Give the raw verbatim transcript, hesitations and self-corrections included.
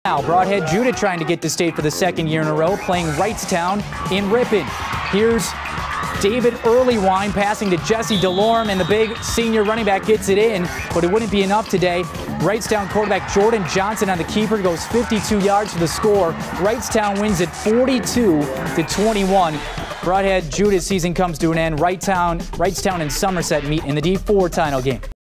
Now, Brodhead-Juda trying to get to state for the second year in a row, playing Wrightstown in Ripon. Here's David Earlywine passing to Jesse DeLorme, and the big senior running back gets it in, but it wouldn't be enough today. Wrightstown quarterback Jordan Johnson on the keeper goes fifty-two yards for the score. Wrightstown wins it forty-two to twenty-one. Brodhead-Juda's season comes to an end. Wrightstown, Wrightstown and Somerset meet in the D four title game.